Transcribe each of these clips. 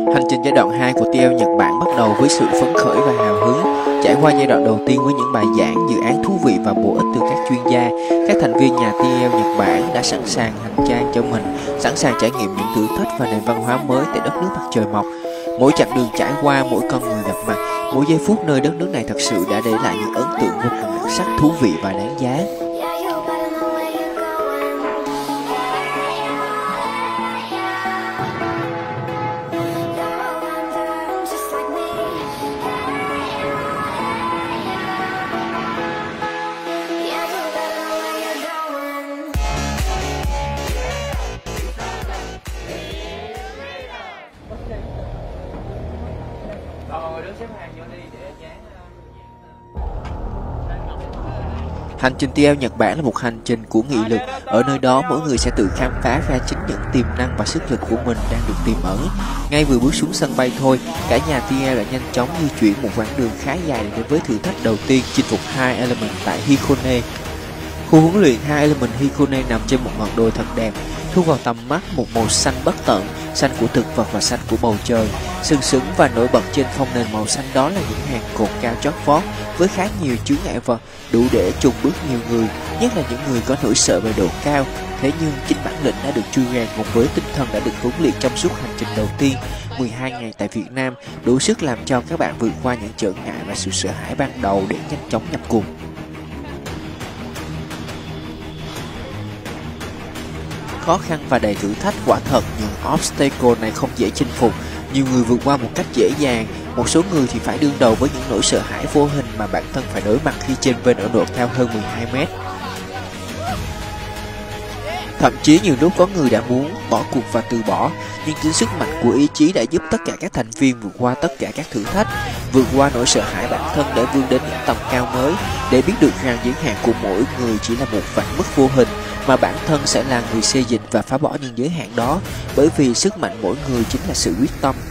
Hành trình giai đoạn 2 của TL Nhật Bản bắt đầu với sự phấn khởi và hào hứng. Trải qua giai đoạn đầu tiên với những bài giảng, dự án thú vị và bổ ích từ các chuyên gia, các thành viên nhà TL Nhật Bản đã sẵn sàng hành trang cho mình, sẵn sàng trải nghiệm những thử thách và nền văn hóa mới tại đất nước mặt trời mọc. Mỗi chặng đường trải qua, mỗi con người gặp mặt, mỗi giây phút nơi đất nước này thật sự đã để lại những ấn tượng vô cùng đặc sắc, thú vị và đáng giá. Hành trình TL Nhật Bản là một hành trình của nghị lực. Ở nơi đó, mỗi người sẽ tự khám phá ra chính những tiềm năng và sức lực của mình đang được tiềm ẩn. Ngay vừa bước xuống sân bay thôi, cả nhà TL đã nhanh chóng di chuyển một quãng đường khá dài để đến với thử thách đầu tiên, chinh phục High Element tại Hikone. Khu huấn luyện High Element Hikone nằm trên một ngọn đồi thật đẹp, thu vào tầm mắt một màu xanh bất tận, xanh của thực vật và xanh của bầu trời. Sừng sững và nổi bật trên phong nền màu xanh đó là những hàng cột cao chót vót với khá nhiều chướng ngại vật, đủ để chùng bước nhiều người, nhất là những người có nỗi sợ về độ cao. Thế nhưng chính bản lĩnh đã được chui rèn cùng với tinh thần đã được huấn luyện trong suốt hành trình đầu tiên 12 ngày tại Việt Nam, đủ sức làm cho các bạn vượt qua những trở ngại và sự sợ hãi ban đầu để nhanh chóng nhập cùng. Khó khăn và đầy thử thách quả thật, những obstacle này không dễ chinh phục. Nhiều người vượt qua một cách dễ dàng, một số người thì phải đương đầu với những nỗi sợ hãi vô hình mà bản thân phải đối mặt khi trên bên ở độ cao hơn 12 mét. Thậm chí nhiều lúc có người đã muốn bỏ cuộc và từ bỏ, nhưng chính sức mạnh của ý chí đã giúp tất cả các thành viên vượt qua tất cả các thử thách, vượt qua nỗi sợ hãi bản thân để vươn đến những tầm cao mới, để biết được rằng giới hạn của mỗi người chỉ là một vạn mức vô hình, mà bản thân sẽ là người xây dựng và phá bỏ những giới hạn đó, bởi vì sức mạnh mỗi người chính là sự quyết tâm.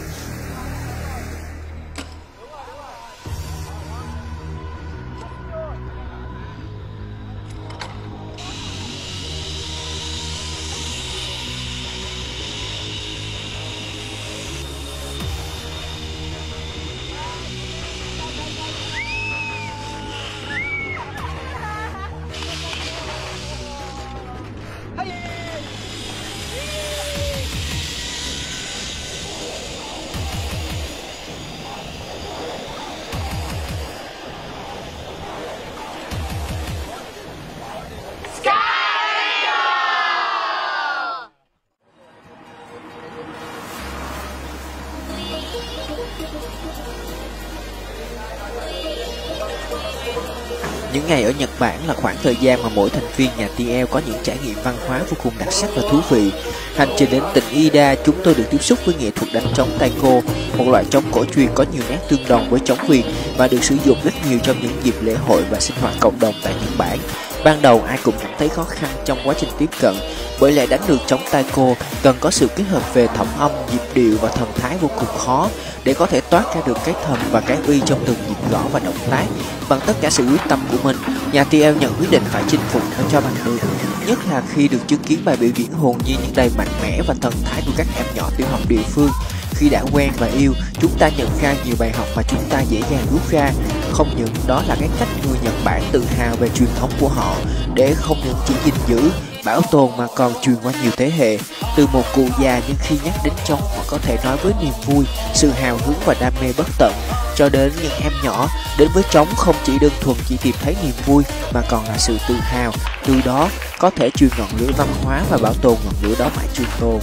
Những ngày ở Nhật Bản là khoảng thời gian mà mỗi thành viên nhà TL có những trải nghiệm văn hóa vô cùng đặc sắc và thú vị. Hành trình đến tỉnh Ida, chúng tôi được tiếp xúc với nghệ thuật đánh trống taiko, một loại trống cổ truyền có nhiều nét tương đồng với trống Việt và được sử dụng rất nhiều trong những dịp lễ hội và sinh hoạt cộng đồng tại Nhật Bản. Ban đầu ai cũng cảm thấy khó khăn trong quá trình tiếp cận, bởi lẽ đánh được trống taiko cần có sự kết hợp về thẩm âm, nhịp điệu và thần thái vô cùng khó để có thể toát ra được cái thần và cái uy trong từng nhịp gõ và động tác. Bằng tất cả sự quyết tâm của mình, nhà TL nhận quyết định phải chinh phục nó cho bằng được. Nhất là khi được chứng kiến bài biểu diễn hồn nhiên nhưng đầy mạnh mẽ và thần thái của các em nhỏ tiểu học địa phương. Khi đã quen và yêu, chúng ta nhận ra nhiều bài học mà chúng ta dễ dàng rút ra. Không những đó là cái cách người Nhật Bản tự hào về truyền thống của họ, để không những chỉ gìn giữ, bảo tồn mà còn truyền qua nhiều thế hệ. Từ một cụ già nhưng khi nhắc đến trống họ có thể nói với niềm vui, sự hào hứng và đam mê bất tận, cho đến những em nhỏ đến với trống không chỉ đơn thuần chỉ tìm thấy niềm vui mà còn là sự tự hào. Từ đó có thể truyền ngọn lửa văn hóa và bảo tồn ngọn lửa đó mãi trường tồn.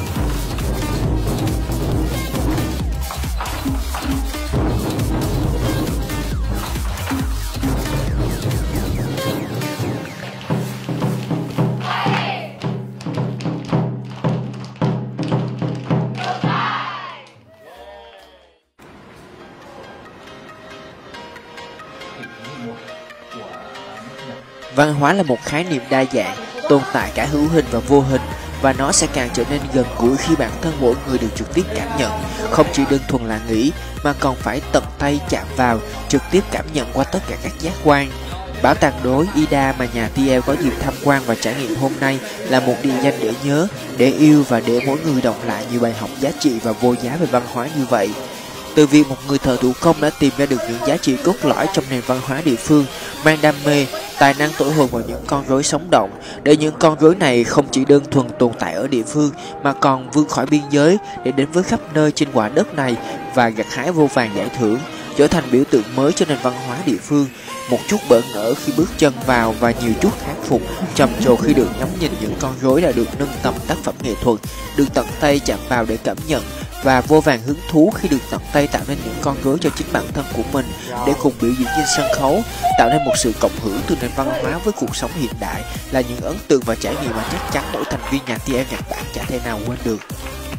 Văn hóa là một khái niệm đa dạng, tồn tại cả hữu hình và vô hình, và nó sẽ càng trở nên gần gũi khi bản thân mỗi người được trực tiếp cảm nhận, không chỉ đơn thuần là nghĩ mà còn phải tận tay chạm vào, trực tiếp cảm nhận qua tất cả các giác quan. Bảo tàng đối Ida mà nhà TL có dịp tham quan và trải nghiệm hôm nay là một địa danh để nhớ, để yêu và để mỗi người đọc lại nhiều bài học giá trị và vô giá về văn hóa như vậy. Từ việc một người thợ thủ công đã tìm ra được những giá trị cốt lõi trong nền văn hóa địa phương, mang đam mê, tài năng thổi hồn vào những con rối sống động, để những con rối này không chỉ đơn thuần tồn tại ở địa phương mà còn vươn khỏi biên giới để đến với khắp nơi trên quả đất này và gặt hái vô vàn giải thưởng, trở thành biểu tượng mới cho nền văn hóa địa phương. Một chút bỡ ngỡ khi bước chân vào và nhiều chút thán phục, trầm trồ khi được ngắm nhìn những con rối đã được nâng tầm tác phẩm nghệ thuật, được tận tay chạm vào để cảm nhận, và vô vàn hứng thú khi được tận tay tạo nên những con rối cho chính bản thân của mình để cùng biểu diễn trên sân khấu, tạo nên một sự cộng hưởng từ nền văn hóa với cuộc sống hiện đại là những ấn tượng và trải nghiệm mà chắc chắn mỗi thành viên nhà TL Nhật Bản chả thể nào quên được.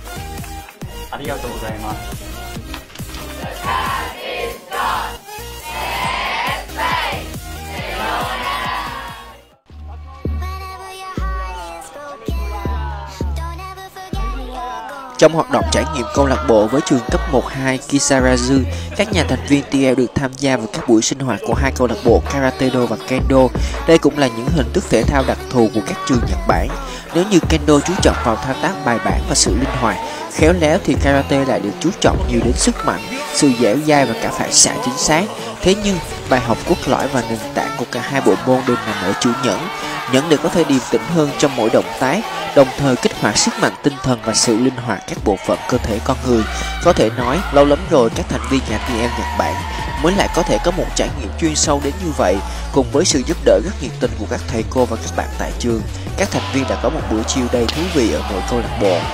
Trong hoạt động trải nghiệm câu lạc bộ với trường cấp 1-2 Kisarazu, các nhà thành viên TL được tham gia vào các buổi sinh hoạt của hai câu lạc bộ Karate-do và Kendo. Đây cũng là những hình thức thể thao đặc thù của các trường Nhật Bản. Nếu như Kendo chú trọng vào thao tác bài bản và sự linh hoạt, khéo léo thì Karate lại được chú trọng nhiều đến sức mạnh, sự dẻo dai và cả phản xạ chính xác. Thế nhưng, bài học cốt lõi và nền tảng của cả hai bộ môn đều nằm ở chữ nhẫn. Nhẫn để có thể điềm tĩnh hơn trong mỗi động tác, đồng thời kích hoạt sức mạnh tinh thần và sự linh hoạt các bộ phận cơ thể con người. Có thể nói, lâu lắm rồi các thành viên nhà TL Nhật Bản mới lại có thể có một trải nghiệm chuyên sâu đến như vậy. Cùng với sự giúp đỡ rất nhiệt tình của các thầy cô và các bạn tại trường, các thành viên đã có một buổi chiều đầy thú vị ở mỗi câu lạc bộ.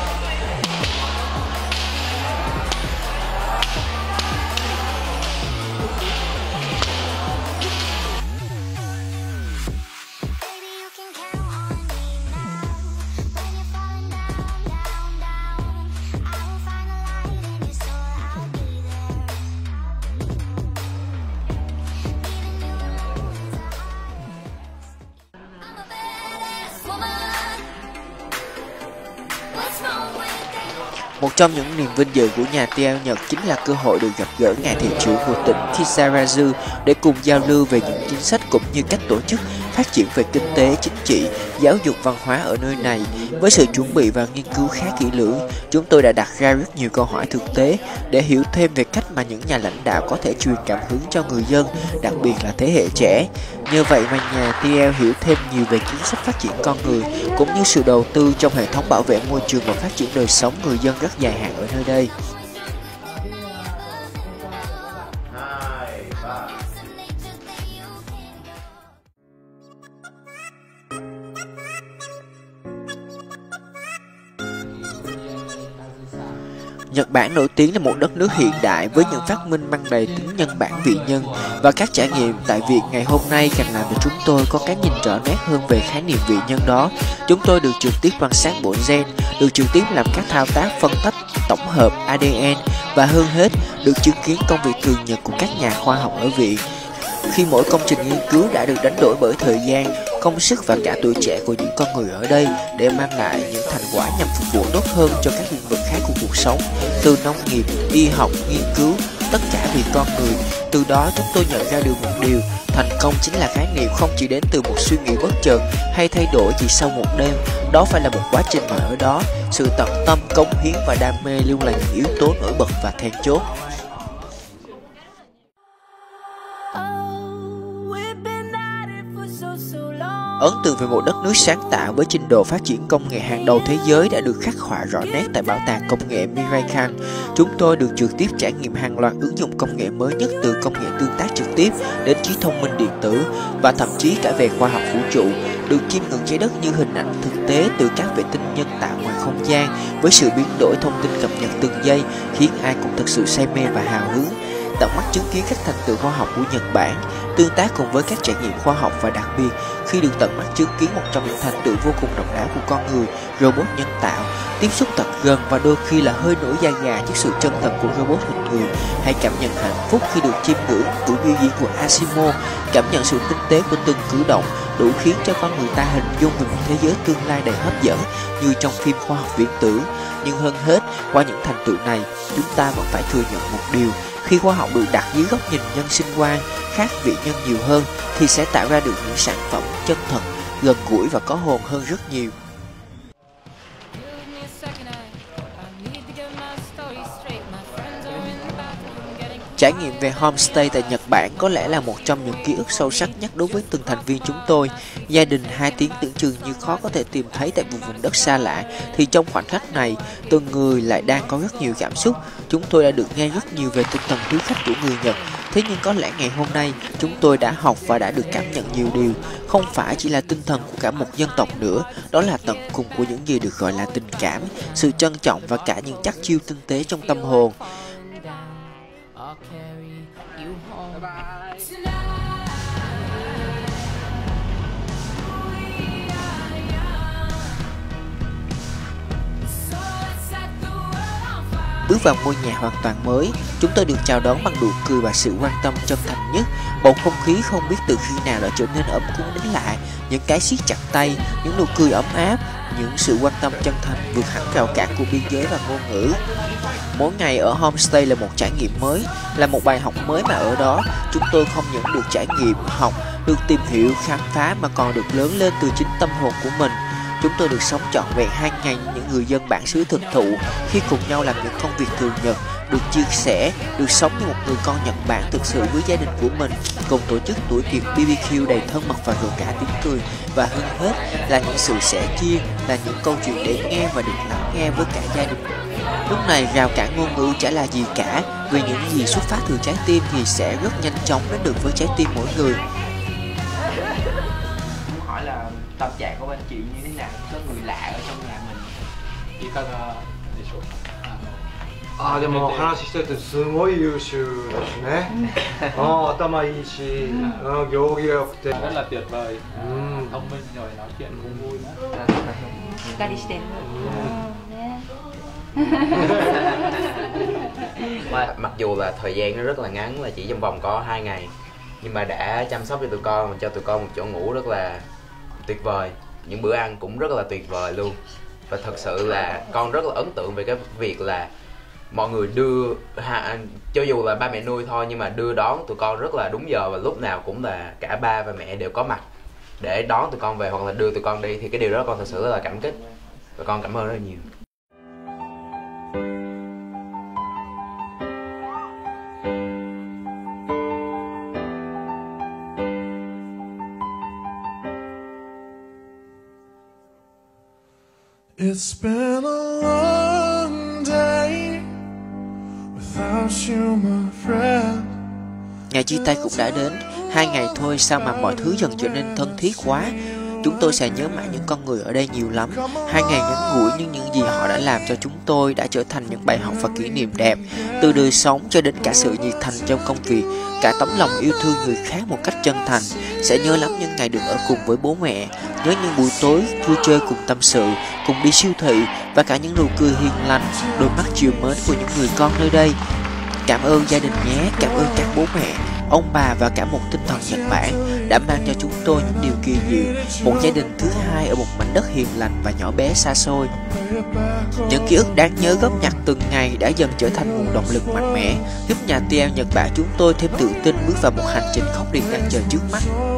Một trong những niềm vinh dự của nhà TL Nhật chính là cơ hội được gặp gỡ ngài thị trưởng của tỉnh Kisarazu để cùng giao lưu về những chính sách cũng như cách tổ chức phát triển về kinh tế, chính trị, giáo dục văn hóa ở nơi này. Với sự chuẩn bị và nghiên cứu khá kỹ lưỡng, chúng tôi đã đặt ra rất nhiều câu hỏi thực tế để hiểu thêm về cách mà những nhà lãnh đạo có thể truyền cảm hứng cho người dân, đặc biệt là thế hệ trẻ. Nhờ vậy mà nhà TL hiểu thêm nhiều về chính sách phát triển con người cũng như sự đầu tư trong hệ thống bảo vệ môi trường và phát triển đời sống người dân rất dài hạn ở nơi đây. Nhật Bản nổi tiếng là một đất nước hiện đại với những phát minh mang đầy tính nhân bản vị nhân, và các trải nghiệm tại Việt ngày hôm nay càng làm cho chúng tôi có cái nhìn rõ nét hơn về khái niệm vị nhân đó. Chúng tôi được trực tiếp quan sát bộ gen, được trực tiếp làm các thao tác phân tách, tổng hợp ADN và hơn hết được chứng kiến công việc thường nhật của các nhà khoa học ở viện. Khi mỗi công trình nghiên cứu đã được đánh đổi bởi thời gian, công sức và cả tuổi trẻ của những con người ở đây để mang lại những thành quả nhằm phục vụ tốt hơn cho các lĩnh vực khác của cuộc sống, từ nông nghiệp, y học, nghiên cứu, tất cả vì con người. Từ đó chúng tôi nhận ra được một điều, thành công chính là khái niệm không chỉ đến từ một suy nghĩ bất chợt hay thay đổi chỉ sau một đêm. Đó phải là một quá trình mà ở đó, sự tận tâm, cống hiến và đam mê luôn là những yếu tố nổi bật và then chốt. Ấn tượng về một đất nước sáng tạo với trình độ phát triển công nghệ hàng đầu thế giới đã được khắc họa rõ nét tại Bảo tàng Công nghệ Miraikan. Chúng tôi được trực tiếp trải nghiệm hàng loạt ứng dụng công nghệ mới nhất, từ công nghệ tương tác trực tiếp đến trí thông minh điện tử và thậm chí cả về khoa học vũ trụ, được chiêm ngưỡng trái đất như hình ảnh thực tế từ các vệ tinh nhân tạo ngoài không gian với sự biến đổi thông tin cập nhật từng giây, khiến ai cũng thực sự say mê và hào hứng. Tận mắt chứng kiến các thành tựu khoa học của Nhật Bản, tương tác cùng với các trải nghiệm khoa học, và đặc biệt khi được tận mắt chứng kiến một trong những thành tựu vô cùng độc đáo của con người, robot nhân tạo, tiếp xúc thật gần và đôi khi là hơi nổi da gà trước sự chân thật của robot hình người, hay cảm nhận hạnh phúc khi được chiêm ngưỡng buổi biểu diễn của Asimo, cảm nhận sự tinh tế của từng cử động, đủ khiến cho con người ta hình dung về một thế giới tương lai đầy hấp dẫn như trong phim khoa học viễn tưởng. Nhưng hơn hết, qua những thành tựu này, chúng ta vẫn phải thừa nhận một điều: khi khoa học được đặt dưới góc nhìn nhân sinh quan, khác vị nhân nhiều hơn thì sẽ tạo ra được những sản phẩm chân thật, gần gũi và có hồn hơn rất nhiều. Trải nghiệm về homestay tại Nhật Bản có lẽ là một trong những ký ức sâu sắc nhất đối với từng thành viên chúng tôi. Gia đình 2 tiếng tưởng chừng như khó có thể tìm thấy tại vùng đất xa lạ, thì trong khoảnh khắc này, từng người lại đang có rất nhiều cảm xúc. Chúng tôi đã được nghe rất nhiều về tinh thần hiếu khách của người Nhật. Thế nhưng có lẽ ngày hôm nay, chúng tôi đã học và đã được cảm nhận nhiều điều. Không phải chỉ là tinh thần của cả một dân tộc nữa, đó là tận cùng của những gì được gọi là tình cảm, sự trân trọng và cả những chắc chiêu tinh tế trong tâm hồn. Bước vào ngôi nhà hoàn toàn mới, chúng tôi được chào đón bằng nụ cười và sự quan tâm chân thành nhất. Bầu không khí không biết từ khi nào đã trở nên ấm cúng đến lạ. Những cái siết chặt tay, những nụ cười ấm áp, những sự quan tâm chân thành vượt hẳn rào cản của biên giới và ngôn ngữ. Mỗi ngày ở homestay là một trải nghiệm mới, là một bài học mới mà ở đó chúng tôi không những được trải nghiệm, học, được tìm hiểu, khám phá mà còn được lớn lên từ chính tâm hồn của mình. Chúng tôi được sống trọn vẹn 2 ngày như những người dân bản xứ thực thụ, khi cùng nhau làm những công việc thường nhật, được chia sẻ, được sống như một người con Nhật Bản thực sự với gia đình của mình, cùng tổ chức buổi tiệc BBQ đầy thân mật và rộn rã tiếng cười, và hơn hết là những sự sẻ chia, là những câu chuyện để nghe và được lắng nghe với cả gia đình. Lúc này rào cản ngôn ngữ chả là gì cả, vì những gì xuất phát từ trái tim thì sẽ rất nhanh chóng đến được với trái tim mỗi người. Hỏi là tâm trạng của anh chị như thế nào, có người lạ ở trong nhà mình. でも話してるとすごい優秀ですね。頭いいし、行儀が良くて。 rất là tuyệt vời, thông minh rồi nói chuyện cũng vui nữa. Mặc dù là thời gian nó rất là ngắn, là chỉ trong vòng có 2 ngày, nhưng mà đã chăm sóc cho tụi con và cho tụi con một chỗ ngủ rất là tuyệt vời. Những bữa ăn cũng rất là tuyệt vời luôn. Và thật sự là con rất là ấn tượng về cái việc là mọi người đưa cho dù là ba mẹ nuôi thôi, nhưng mà đưa đón tụi con rất là đúng giờ, và lúc nào cũng là cả ba và mẹ đều có mặt để đón tụi con về hoặc là đưa tụi con đi. Thì cái điều đó con thật sự rất là cảm kích và con cảm ơn rất là nhiều. It's been a long day without you, my friend. Ngày chia tay cũng đã đến. 2 ngày thôi sao mà mọi thứ dần trở nên thân thiết quá. Chúng tôi sẽ nhớ mãi những con người ở đây nhiều lắm. 2 ngày ngắn ngủi nhưng những gì họ đã làm cho chúng tôi đã trở thành những bài học và kỷ niệm đẹp. Từ đời sống cho đến cả sự nhiệt thành trong công việc, cả tấm lòng yêu thương người khác một cách chân thành. Sẽ nhớ lắm những ngày được ở cùng với bố mẹ, nhớ những buổi tối vui chơi cùng tâm sự, cùng đi siêu thị, và cả những nụ cười hiền lành, đôi mắt chiều mến của những người con nơi đây. Cảm ơn gia đình nhé, cảm ơn các bố mẹ, ông bà và cả một tinh thần Nhật Bản đã mang cho chúng tôi những điều kỳ diệu, một gia đình thứ hai ở một mảnh đất hiền lành và nhỏ bé xa xôi. Những ký ức đáng nhớ góp nhặt từng ngày đã dần trở thành nguồn động lực mạnh mẽ, giúp nhà TL Nhật Bản chúng tôi thêm tự tin bước vào một hành trình khốc liệt đang chờ trước mắt.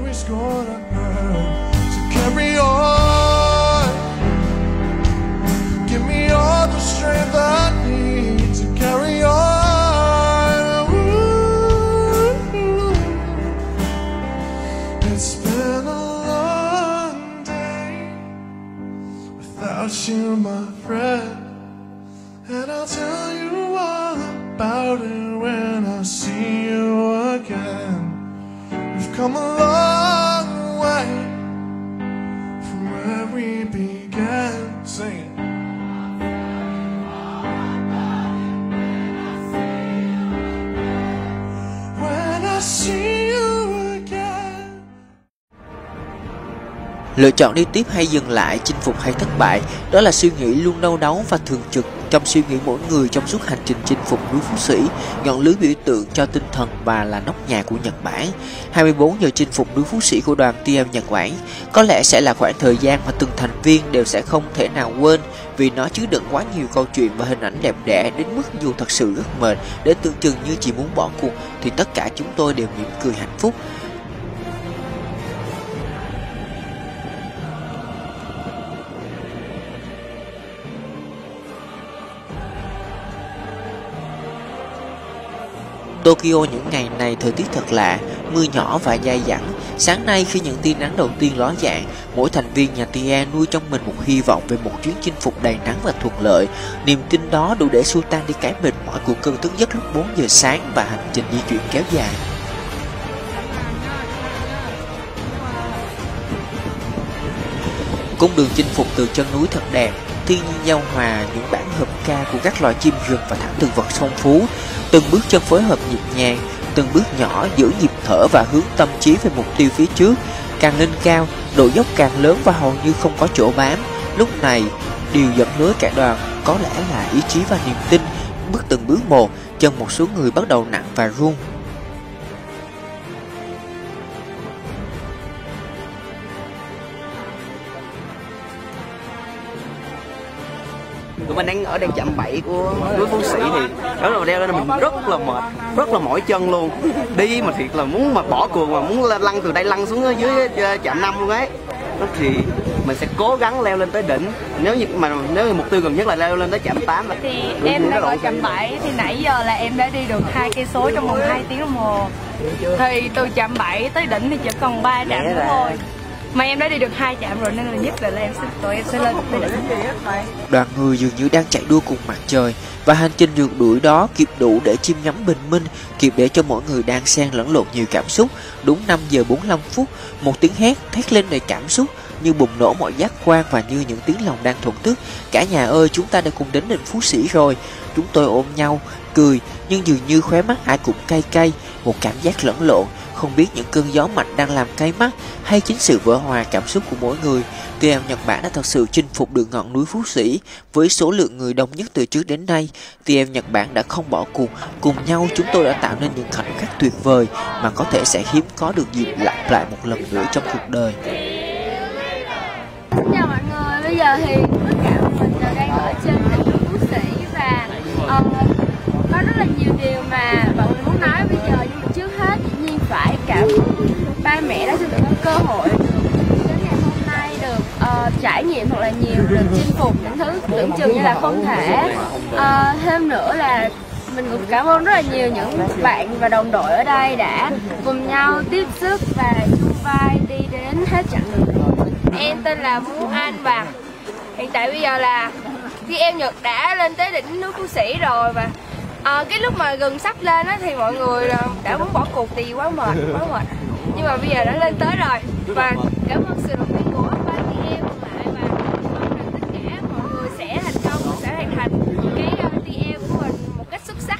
You, my friend, and I'll tell you all about it when I see you again. We've come a long way from where we began. Sing it. Lựa chọn đi tiếp hay dừng lại, chinh phục hay thất bại, đó là suy nghĩ luôn đau đáu và thường trực trong suy nghĩ mỗi người trong suốt hành trình chinh phục núi Phú Sĩ, ngọn lưới biểu tượng cho tinh thần và là nóc nhà của Nhật Bản. 24 giờ chinh phục núi Phú Sĩ của đoàn TM Nhật Bản có lẽ sẽ là khoảng thời gian mà từng thành viên đều sẽ không thể nào quên, vì nó chứa đựng quá nhiều câu chuyện và hình ảnh đẹp đẽ đến mức dù thật sự rất mệt để tưởng chừng như chỉ muốn bỏ cuộc thì tất cả chúng tôi đều mỉm cười hạnh phúc. Tokyo những ngày này thời tiết thật lạ, mưa nhỏ và dai dẳng. Sáng nay khi những tia nắng đầu tiên ló dạng, mỗi thành viên nhà TM nuôi trong mình một hy vọng về một chuyến chinh phục đầy nắng và thuận lợi. Niềm tin đó đủ để xua tan đi cái mệt mỏi của cơn thức giấc lúc 4 giờ sáng và hành trình di chuyển kéo dài. Cung đường chinh phục từ chân núi thật đẹp, thiên nhiên giao hòa, những bản hợp ca của các loài chim rừng và thảm thực vật phong phú. Từng bước chân phối hợp nhịp nhàng, từng bước nhỏ giữ nhịp thở và hướng tâm trí về mục tiêu phía trước. Càng lên cao, độ dốc càng lớn và hầu như không có chỗ bám. Lúc này, điều dẫn lối cả đoàn có lẽ là ý chí và niềm tin. Bước từng bước một, chân một số người bắt đầu nặng và run. Tụi mình đang ở đèn chạm 7 của núi Phú Sĩ thì đó là đeo lên mình rất là mệt, rất là mỏi chân luôn. Đi mà thiệt là muốn mà bỏ cuộc, mà muốn lăn từ đây lăn xuống dưới chạm 5 luôn ấy. Thì mình sẽ cố gắng leo lên tới đỉnh. Nếu như mục tiêu gần nhất là leo lên tới chạm 8 thì em đang ở chạm 7 thì nãy giờ là em đã đi được 2 cây số trong vòng 2 tiếng đồng hồ. Thì từ chạm 7 tới đỉnh thì chỉ còn 3 trạm nữa thôi. Mà em đã đi được 2 trạm rồi nên là nhất định là tụi em sẽ lên tới đỉnh. Đoàn người dường như đang chạy đua cùng mặt trời và hành trình rượt đuổi đó kịp đủ để chiêm ngắm bình minh, kịp để cho mỗi người đang xen lẫn lộn nhiều cảm xúc. Đúng 5 giờ 45 phút, một tiếng thét lên đầy cảm xúc như bùng nổ mọi giác quan và như những tiếng lòng đang thổn thức. Cả nhà ơi, chúng ta đã cùng đến đỉnh Phú Sĩ rồi. Chúng tôi ôm nhau, cười nhưng dường như khóe mắt ai cũng cay cay, một cảm giác lẫn lộn. Không biết những cơn gió mạnh đang làm cay mắt hay chính sự vỡ hòa cảm xúc của mỗi người. TM Nhật Bản đã thật sự chinh phục được ngọn núi Phú Sĩ với số lượng người đông nhất từ trước đến nay. TM Nhật Bản đã không bỏ cuộc, cùng nhau chúng tôi đã tạo nên những khoảnh khắc tuyệt vời mà có thể sẽ hiếm có được dịp lặp lại một lần nữa trong cuộc đời. Xin chào mọi người, bây giờ thì tất cả mình đang ở trên đỉnh núi Phú Sĩ và có rất là nhiều điều mà bọn mình muốn nói bây giờ, nhưng mà trước hết dĩ nhiên phải cảm ơn ba mẹ đã cho tụi con cơ hội đến ngày hôm nay được trải nghiệm thật là nhiều, được chinh phục những thứ tưởng chừng như là không thể. Thêm nữa là mình cũng cảm ơn rất là nhiều những bạn và đồng đội ở đây đã cùng nhau tiếp sức và chung vai đi đến hết chặng đường. Em tên là Vũ Anh và hiện tại bây giờ là TM Nhật đã lên tới đỉnh núi Phú Sĩ rồi, và cái lúc mà gần sắp lên á thì mọi người đã muốn bỏ cuộc thì quá mệt, nhưng mà bây giờ đã lên tới rồi và cảm ơn sự động viên của ba chị em lại và mong rằng tất cả mọi người sẽ thành công và sẽ hoàn thành cái TM của mình một cách xuất sắc.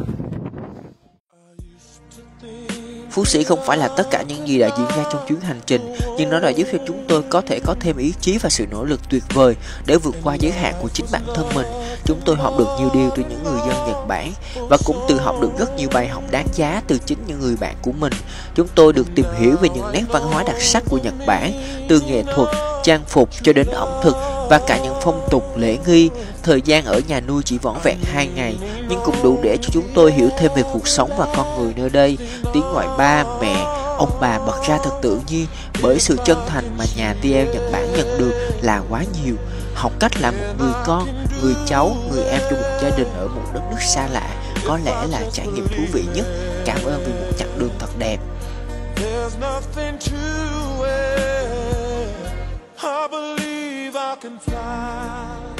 Phú Sĩ không phải là tất cả những gì đã diễn ra trong chuyến hành trình, nhưng nó đã giúp cho chúng tôi có thể có thêm ý chí và sự nỗ lực tuyệt vời để vượt qua giới hạn của chính bản thân mình. Chúng tôi học được nhiều điều từ những người dân Nhật Bản và cũng tự học được rất nhiều bài học đáng giá từ chính những người bạn của mình. Chúng tôi được tìm hiểu về những nét văn hóa đặc sắc của Nhật Bản, từ nghệ thuật, trang phục cho đến ẩm thực và cả những phong tục lễ nghi. Thời gian ở nhà nuôi chỉ vỏn vẹn 2 ngày, nhưng cũng đủ để cho chúng tôi hiểu thêm về cuộc sống và con người nơi đây. Tiếng gọi ba, mẹ, ông bà bật ra thật tự nhiên bởi sự chân thành mà nhà TM Nhật Bản nhận được là quá nhiều. Học cách là một người con, người cháu, người em trong một gia đình ở một đất nước xa lạ có lẽ là trải nghiệm thú vị nhất. Cảm ơn vì một chặng đường thật đẹp. There's nothing to it. I believe I can fly.